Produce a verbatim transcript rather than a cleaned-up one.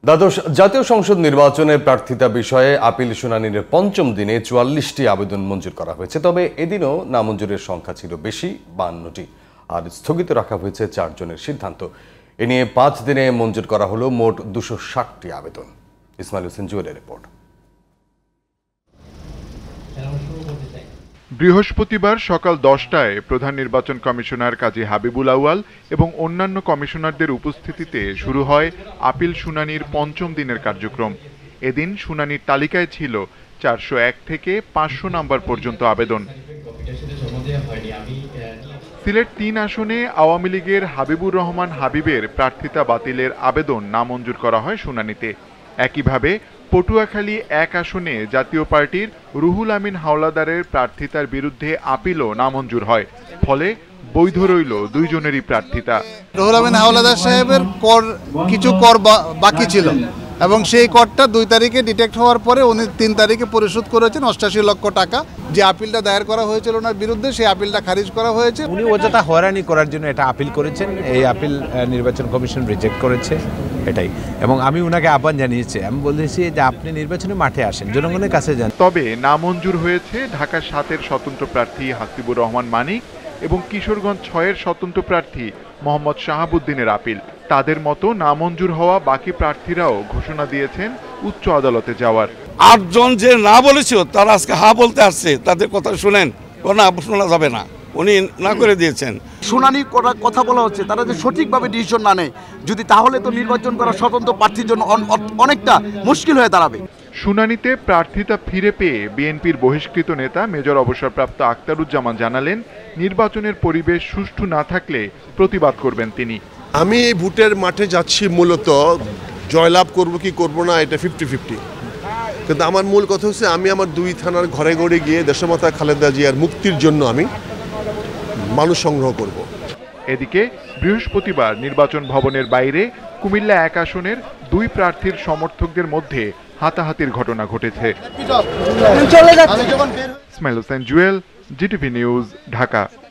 দ্বাদশ জাতীয় সংসদ নির্বাচনের প্রার্থিতা বিষয়ে আপিল শুনানির পঞ্চম দিনে চুয়াল্লিশটি আবেদন মঞ্জুর করা হয়েছে। তবে এদিনও নামঞ্জুরের সংখ্যা ছিল বেশি, বান্নটি, আর স্থগিত রাখা হয়েছে চারজনের সিদ্ধান্ত। এ নিয়ে পাঁচ দিনে মঞ্জুর করা হলো মোট দুশো ষাটটি আবেদন। ইসমাইল হোসেন জুয়েলের রিপোর্ট। বৃহস্পতিবার সকাল দশটায় প্রধান নির্বাচন কমিশনার কাজী হাবিবুল আউয়াল এবং অন্যান্য কমিশনারদের উপস্থিতিতে শুরু হয় আপিল শুনানির পঞ্চম দিনের কার্যক্রম। এদিন শুনানির তালিকায় ছিল চারশো এক থেকে পাঁচশো নম্বর পর্যন্ত আবেদন। সিলেট তিন আসনে আওয়ামী লীগের হাবিবুর রহমান হাবিবের প্রার্থিতা বাতিলের আবেদন নামঞ্জুর করা হয় শুনানিতে। একইভাবে পটুয়াখালী এক আসনে জাতীয় পার্টির রুহুল আমিন হাওলাদারের প্রার্থিতার বিরুদ্ধে আপিলও নামঞ্জুর হয়, ফলে বৈধ রইল দুইজনেরই প্রার্থিতা। রুহুল আমিন হাওলাদার সাহেবের কর কিছু কর বাকি ছিল এবং সেই করটা দুই তারিখে ডিটেক্ট হওয়ার পরে উনি তিন তারিখে পরিশোধ করেছেন অষ্টাশি লক্ষ টাকা। যে আপিলটা দায়ের করা হয়েছিল ওনার বিরুদ্ধে, সেই আপিলটা খারিজ করা হয়েছে। উনি অযথা হয়রানি করার জন্য এটা আপিল করেছেন, এই আপিল নির্বাচন কমিশন রিজেক্ট করেছে, এটাই। এবং আমি উনাকে আহ্বান জানিয়েছি, আমি বলেছি যে আপনি নির্বাচনী মাঠে আসেন, জনগণের কাছে যান। তবে নামঞ্জুর হয়েছে ঢাকা সাতের স্বতন্ত্র প্রার্থী হাসিবুর রহমান মানিক এবং কিশোরগঞ্জ ছয়ের স্বতন্ত্র প্রার্থী মোহাম্মদ শাহাবুদ্দিনের আপিল। তাদের মতো নামঞ্জুর হওয়া বাকি প্রার্থীরাও ঘোষণা দিয়েছেন উচ্চ আদালতে যাওয়ার। আটজন যে না বলেছিল তারা আজকে হা বলতে আসছে, তাদের কথা শুনেন, না শোনা যাবে না, উনি না করে দিয়েছেন। শুনানি করার কথা বলা হচ্ছে, তারা যে সঠিকভাবে ডিসিশন না নেয় যদি, তাহলে তো নির্বাচন করা স্বতন্ত্র প্রার্থীর জন্য অনেকটা মুশকিল হয়ে দাঁড়াবে। শুনানিতে প্রার্থিতা ফিরে পেয়ে বিএনপির বহিষ্কৃত নেতা মেজর অবসরপ্রাপ্ত আক্তারুজ্জামান জানালেন, নির্বাচনের পরিবেশ সুষ্ঠু না থাকলে প্রতিবাদ করবেন তিনি। আমি এই ভোটের মাঠে যাচ্ছি মূলত জয়লাভ করব কি করব না, এটা ফিফটি ফিফটি, কিন্তু আমার মূল কথা হচ্ছে আমি আমার দুই থানার ঘরে ঘরে গিয়ে দেশমাতা খালেদা জিয়ার মুক্তির জন্য আমি মানুষ সংগ্রহ করব। এদিকে বৃহস্পতিবার নির্বাচন ভবনের বাইরে কুমিল্লা এক আসনের দুই প্রার্থীর সমর্থকদের মধ্যে হাতাহাতির ঘটনা ঘটেছে। চলে যাচ্ছে। Ismail Hossain Jewel, GTV news, Dhaka.